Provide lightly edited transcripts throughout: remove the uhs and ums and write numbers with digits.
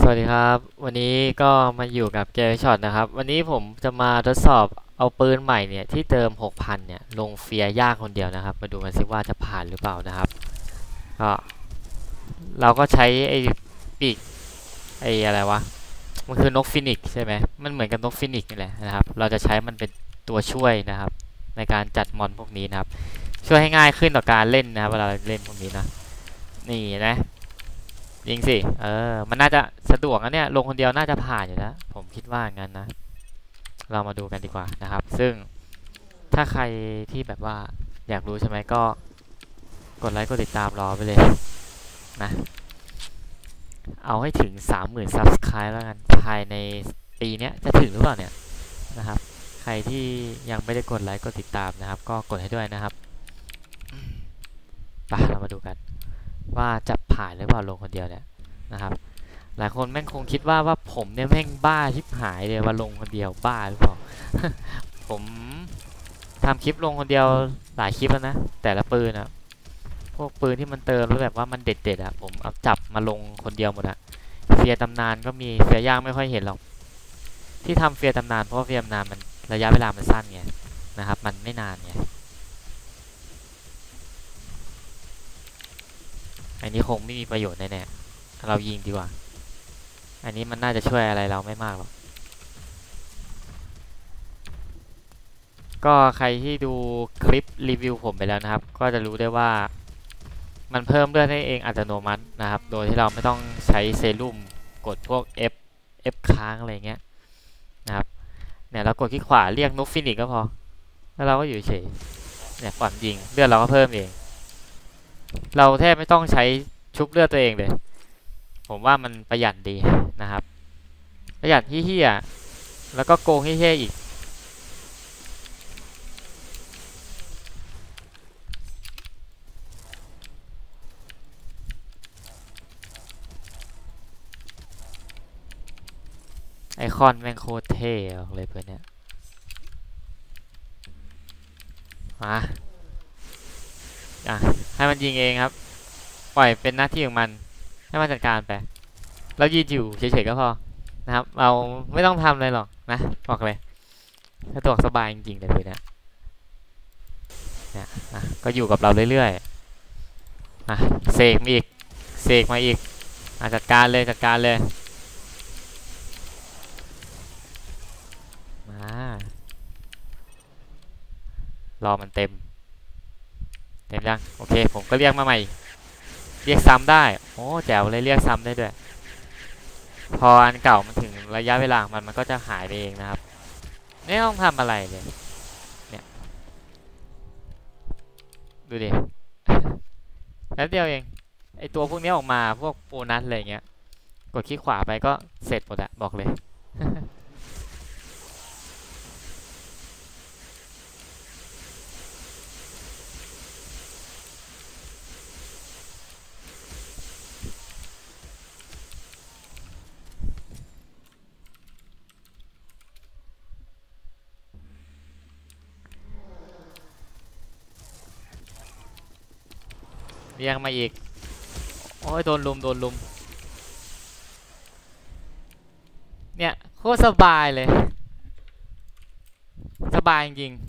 วัสดีครับวันนี้ก็มาอยู่กับเกมช็อตนะครับวันนี้ผมจะมาทดสอบเอาปืนใหม่เนี่ยที่เติม 6,000 เนี่ยลงเฟียร์ยากคนเดียวนะครับมาดูกันซิว่าจะผ่านหรือเปล่านะครับก็เราก็ใช้ไอ้ปีกไอ้อะไรวะมันคือนกฟินิกซ์ใช่ไหมมันเหมือนกับนกฟินิกซ์นี่แหละนะครับเราจะใช้มันเป็นตัวช่วยนะครับในการจัดมอนพวกนี้นะครับช่วยให้ง่ายขึ้นต่อการเล่นนะครับเวลาเล่นพวกนี้นะนี่นะยิงสิมันน่าจะสะดวกนะเนี่ยลงคนเดียวน่าจะผ่านอยู่แล้วผมคิดว่างั้นนะเรามาดูกันดีกว่านะครับซึ่งถ้าใครที่แบบว่าอยากรู้ใช่ไหมก็กดไลค์กดติดตามรอไปเลยนะเอาให้ถึง 30,000 Subscribe แล้วกันภายในปีนี้จะถึงหรือเปล่าเนี่ยนะครับใครที่ยังไม่ได้กดไลค์กดติดตามนะครับก็กดให้ด้วยนะครับไปเรามาดูกันว่าจะผ่านหรือเปล่าลงคนเดียวเนี่ยนะครับหลายคนแม่งคงคิดว่าผมเนี่ยแม่งบ้าชิบหายเลยว่าลงคนเดียวบ้าหรือเปล่า ผมทำคลิปลงคนเดียวหลายคลิปแล้วนะแต่ละปืนอะพวกปืนที่มันเติมแล้วแบบว่ามันเด็ดๆอะผมเอาจับมาลงคนเดียวหมดอะเฟียร์ตำนานก็มีเฟียร์ย่างไม่ค่อยเห็นหรอกที่ทำเฟียร์ตำนานเพราะว่าเฟียร์ตำนานมันระยะเวลามันสั้นไงนะครับมันไม่นานไงอันนี้คงไม่มีประโยชน์แน่ๆเรายิงดีกว่าอันนี้มันน่าจะช่วยอะไรเราไม่มากหรอกก็ใครที่ดูคลิปรีวิวผมไปแล้วนะครับก็จะรู้ได้ว่ามันเพิ่มเลือดให้เองอัตโนมัตินะครับโดยที่เราไม่ต้องใช้เซรุ่มกดพวก F ค้างอะไรเงี้ยนะครับเนี่ยเรากดคลิกขวาเรียกนกฟินิกก็พอแล้วเราก็อยู่เฉยเนี่ยปล่อยยิงเลือดเราก็เพิ่มเองเราแทบไม่ต้องใช้ชุบเลือดตัวเองเลยผมว่ามันประหยัดดีนะครับประหยัดเฮี้ยๆแล้วก็โกงเฮี้ยๆอีกไอคอนแม่งโคตรเท่เลยเพื่อนเนี่ยมาให้มันยิงเองครับปล่อยเป็นหน้าที่ของมันให้มันจัดการไปเรายืนอยู่เฉยๆก็พอนะครับเราไม่ต้องทำอะไรหรอกนะบอกเลยสะดวกสบายจริงๆเลยเนี่ยก็อยู่กับเราเรื่อยๆเสกมาอีกเสกมาอีกจัดการเลยจัดการเลยมารอมันเต็มยังโอเคผมก็เรียกมาใหม่เรียกซ้ำได้โอ้แจ๋วเลยเรียกซ้ำได้ด้วยพออันเก่ามันถึงระยะเวลามันก็จะหายไปเองนะครับไม่ต้องทำอะไรเลยเนี่ยดูดิแล้วเดียวเองไอตัวพวกนี้ออกมาพวกโบนัสอะไรเงี้ยกดคลิกขวาไปก็เสร็จหมดอะบอกเลยเรียงมาอีกโอ้ยโดนลุมเนี่ยโคตรสบายเลยสบายจริง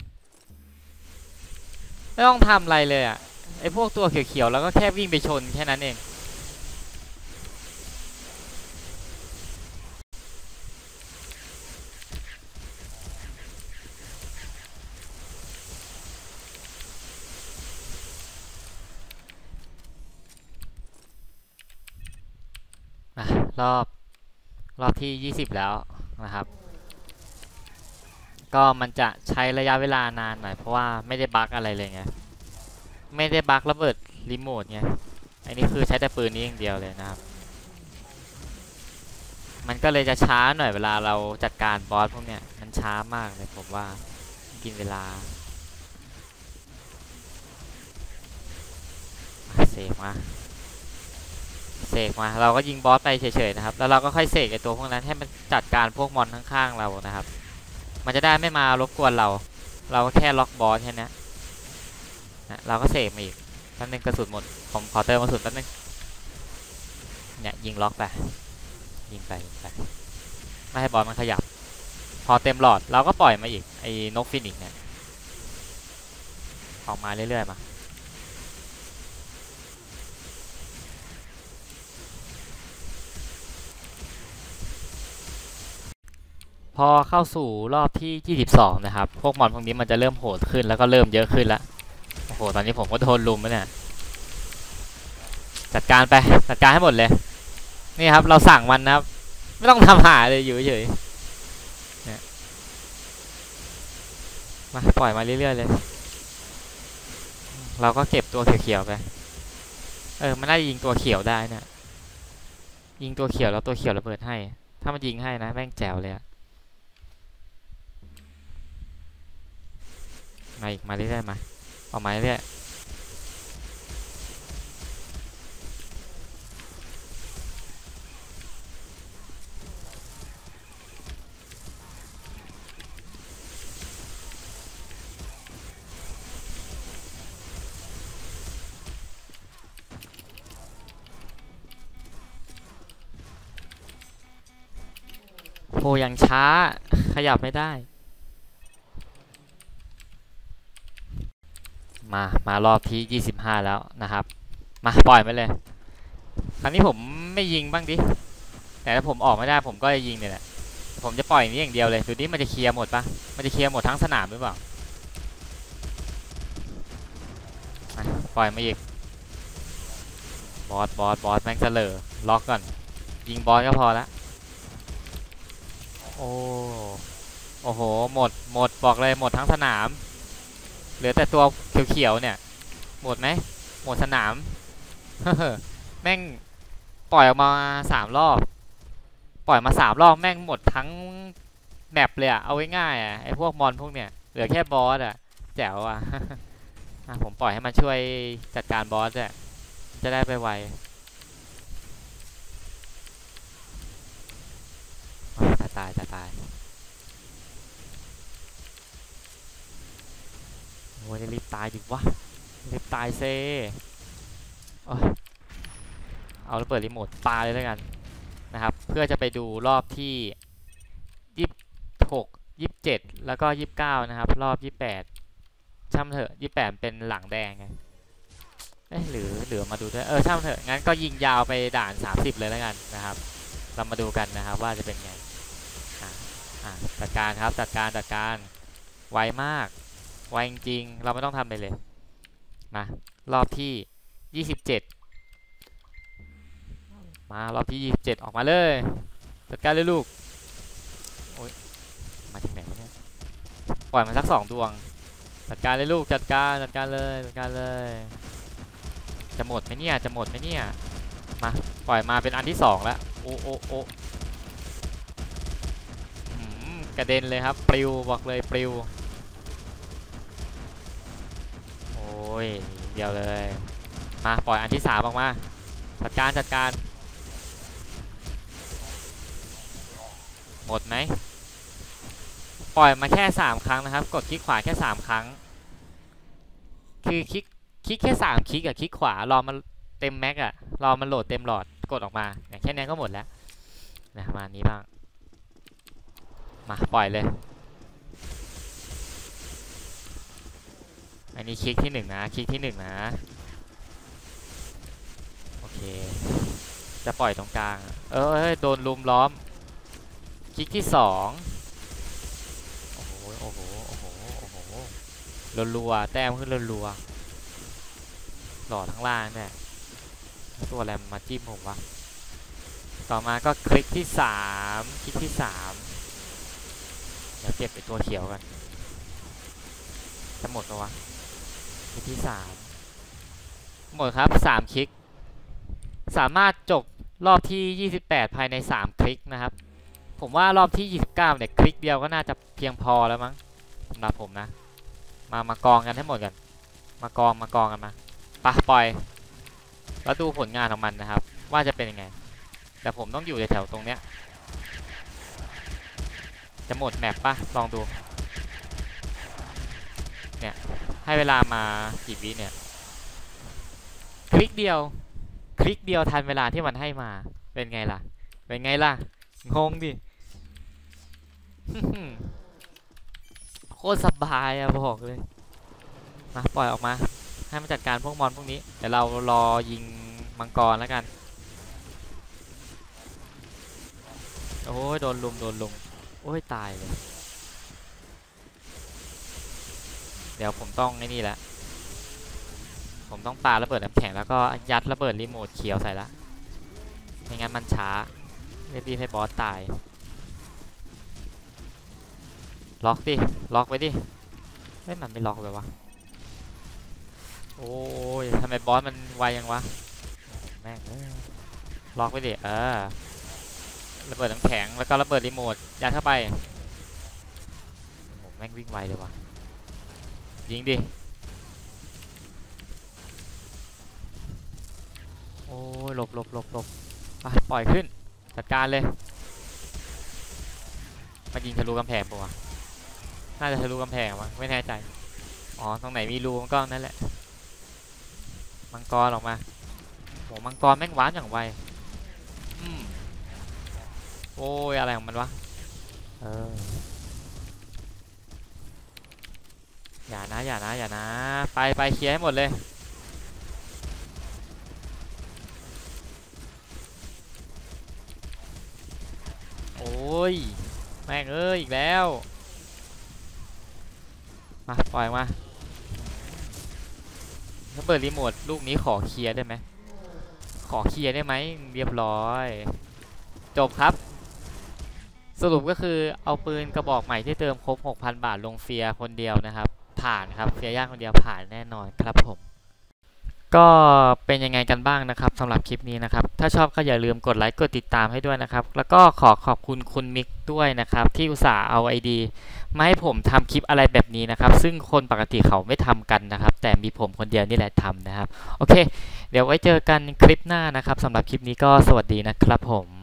ๆไม่ต้องทำอะไรเลยอะไอพวกตัวเขียวๆแล้วก็แค่วิ่งไปชนแค่นั้นเองรอบที่20แล้วนะครับก็มันจะใช้ระยะเวลานานหน่อยเพราะว่าไม่ได้บั๊กอะไรเลยไงไม่ได้บั๊กระเบิดรีโมทไงอันนี้คือใช้แต่ปืนนี้อย่างเดียวเลยนะครับมันก็เลยจะช้าหน่อยเวลาเราจัดการบอสพวกเนี้ยมันช้ามากเลยผมว่ากินเวลาเสกมาเราก็ยิงบอสไปเฉยๆนะครับแล้วเราก็ค่อยเสกไอตัวพวกนั้นให้มันจัดการพวกมอนข้างๆเรานะครับมันจะได้ไม่มารบกวนเราก็แค่ล็อกบอสแค่นี้นะเราก็เสกมาอีกแป๊บนึงกระสุนหมดผมขอเติมกระสุนแป๊บนึงเนี่ยยิงล็อกไปยิงไปยิงไปไม่ให้บอลมันขยับพอเต็มหลอดเราก็ปล่อยมาอีกไอ้นกฟินิกซ์เนี่ยออกมาเรื่อยๆมาพอเข้าสู่รอบที่22นะครับพวกมอนพวกนี้มันจะเริ่มโหดขึ้นแล้วก็เริ่มเยอะขึ้นแล้วโอ้โหตอนนี้ผมก็โดนลุมแล้วเนี่ยจัดการไปจัดการให้หมดเลยนี่ครับเราสั่งมันนะครับไม่ต้องทำหาเลยอยู่เฉยเนี่ยมาปล่อยมาเรื่อยๆเลยเราก็เก็บตัวเขียวๆไปมันน่าจะยิงตัวเขียวได้เนี่ยยิงตัวเขียวแล้วตัวเขียวระเบิดให้ถ้ามันยิงให้นะแม่งแจ๋วเลยมาอีกมาเรื่อยๆมาออกมาเรื่อยโหอย่างช้าขยับไม่ได้มารอบที่25แล้วนะครับมาปล่อยไปเลยคราวนี้ผมไม่ยิงบ้างดิแต่ถ้าผมออกไม่ได้ผมก็จะยิงเนี่ยแหละผมจะปล่อยอย่างนี้อย่างเดียวเลยดูดิมันจะเคลียร์หมดปะมันจะเคลียร์หมดทั้งสนามหรือเปล่าปล่อยมาอีกบอสแม่งเสลอล็อกก่อนยิงบอสก็พอละโอ้โหหมดบอกเลยหมดทั้งสนามเหลือแต่ตัวเขียวๆเนี่ยหมดไหมหมดสนามแม่งปล่อยออกมา3 รอบปล่อยมา3 รอบแม่งหมดทั้งแมปเลยอะเอาไว้ง่ายอะไอพวกมอนพวกเนี้ยเหลือแค่บอสอะแจ๋วอะผมปล่อยให้มันช่วยจัดการบอสอะจะได้ไปไวจะตายโอ้ยรีบตายดิวะรีบตายเซเอาระเบิดรีโมทปาเลยแล้วกันนะครับเพื่อจะไปดูรอบที่26 27แล้วก็29นะครับรอบ28ช่ำเถอะ28เป็นหลังแดงไงหรือมาดูด้วยช่ำเถอะงั้นก็ยิงยาวไปด่าน30เลยแล้วกันนะครับเรามาดูกันนะครับว่าจะเป็นไงจัดการครับจัดการไวมากไวจริงๆเราไม่ต้องทำอะไรเลยมารอบที่27มารอบที่27ออกมาเลยจัดการเลยลูกโอ้ยมาถึงไหนวะเนี่ยปล่อยมาสัก2 ดวงจัดการเลยลูกจัดการเลยจะหมดไหมเนี่ยมาปล่อยมาเป็นอันที่2แล้วโอ้กระเด็นเลยครับปลิวบอกเลยปลิวโอ้ยเดียวเลยมาปล่อยอันที่3ออกมาจัดการหมดไหมปล่อยมาแค่3 ครั้งนะครับกดคลิกขวาแค่3 ครั้งคือคลิกแค่3 คลิกกับคลิกขวารอมันเต็มแม็กอะรอมันโหลดเต็มหลอดกดออกมาแค่นี้ก็หมดแล้วนะมานี้บ้างมาปล่อยเลยอันนี้คลิกที่1นะโอเคจะปล่อยตรงกลางโดนลุมล้อมคลิกที่2โอ้โหรัวแต้มขึ้นรัวหลอดทั้งล่างเนี่ยตัวอะไรมาจิ้มผมวะต่อมาก็คลิกที่3เดี๋ยวเก็บไปตัวเขียวกันจะหมดปะวะคลิกที่3หมดครับ3 คลิกสามารถจบรอบที่28ภายใน3 คลิกนะครับผมว่ารอบที่29เนี่ยคลิกเดียวก็น่าจะเพียงพอแล้วมั้งสำหรับผมนะมากองกันให้หมดกันมากองกันมาปล่อยแล้วดูผลงานของมันนะครับว่าจะเป็นยังไงแต่ผมต้องอยู่ในแถวตรงเนี้ยจะหมดแมปปะลองดูเนี่ยให้เวลามากี่วิเนี่ยคลิกเดียวทันเวลาที่มันให้มาเป็นไงล่ะเป็นไงล่ะงงดิ โคตรสบายอะบอกเลยมาปล่อยออกมาให้มันจัดการพวกมอนพวกนี้เดี๋ยวเรารอยิงมังกรแล้วกันโอ้ยโดนลุมโอ้ยตายเลยเดี๋ยวผมต้องไอ้นี่แหละผมต้องปาระเบิดน้ำแข็งแล้วก็ยัดระเบิดรีโมทเขียวใส่ละไม่งั้นมันช้ารีบให้บอสตายล็อกดิล็อกไว้ดิไม่มันไม่ล็อกเลยวะโอ้ยทำไมบอสมันไวยังวะแม่งล็อกไว้ดิระเบิดน้ำแข็งแล้วก็ระเบิดรีโมทยัดเข้าไปโอ้แม่งวิ่งไวเลยวะยิงดิโอ้ยหลบไปปล่อยขึ้นจัดการเลยมายิงทะลุกำแพงปะวะน่าจะทะลุกำแพงวะไม่แน่ใจอ๋อตรงไหนมีรูมันก็นั่นแหละมังกรออกมาโหมังกรแม่งว้านอย่างไวโอ้ยอะไรของมันวะอย่านะไปเคลียร์ให้หมดเลยโอ้ยแม่งอีกแล้วมาปล่อยมาถ้าเปิดรีโมทลูกนี้ขอเคลียร์ได้ไหมเรียบร้อยจบครับสรุปก็คือเอาปืนกระบอกใหม่ที่เติมครบ 6,000 บาทลงเฟียคนเดียวนะครับผ่านครับเฟียย่างคนเดียวผ่านแน่นอนครับผมก็เป็นยังไงกันบ้างนะครับสำหรับคลิปนี้นะครับถ้าชอบก็อย่าลืมกดไลค์กดติดตามให้ด้วยนะครับแล้วก็ขอบคุณคุณมิกด้วยนะครับที่อุตส่าห์เอาไอดีมาให้ผมทำคลิปอะไรแบบนี้นะครับซึ่งคนปกติเขาไม่ทำกันนะครับแต่มีผมคนเดียวนี่แหละทำนะครับโอเคเดี๋ยวไว้เจอกันคลิปหน้านะครับสำหรับคลิปนี้ก็สวัสดีนะครับผม